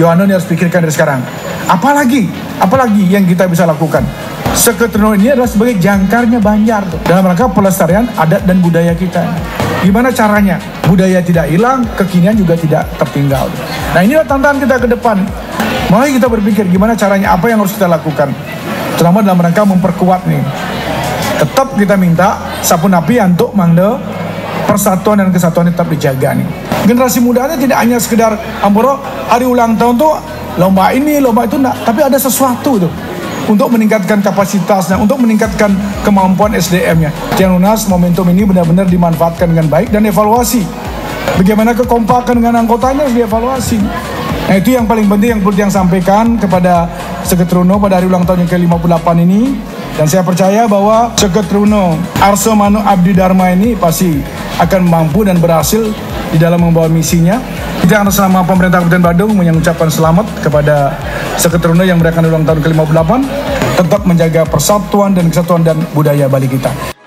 Yohanes harus pikirkan dari sekarang. Apalagi yang kita bisa lakukan. Seketruno ini adalah sebagai jangkarnya Banjar dalam rangka pelestarian adat dan budaya kita. Gimana caranya? Budaya tidak hilang, kekinian juga tidak tertinggal. Nah, inilah tantangan kita ke depan. Mulai kita berpikir gimana caranya, apa yang harus kita lakukan. Terutama dalam rangka memperkuat nih. Tetap kita minta Sapunapi untuk mangde persatuan dan kesatuan tetap dijaga nih. Generasi mudanya tidak hanya sekedar Amboro hari ulang tahun tuh lomba ini, lomba itu enggak, tapi ada sesuatu tuh untuk meningkatkan kapasitasnya, untuk meningkatkan kemampuan SDM-nya. Tianunas momentum ini benar-benar dimanfaatkan dengan baik dan evaluasi. Bagaimana kekompakan dengan anggotanya dievaluasi. Nah, itu yang paling penting yang perlu yang sampaikan kepada Seketruno pada hari ulang tahun yang ke-58 ini. Dan saya percaya bahwa Seketruno Arso Manu Abdi Dharma ini pasti akan mampu dan berhasil di dalam membawa misinya. Kita akan selama pemerintah Kabupaten Badung mengucapkan selamat kepada Seketruno yang merayakan ulang tahun ke-58, tetap menjaga persatuan dan kesatuan dan budaya Bali kita.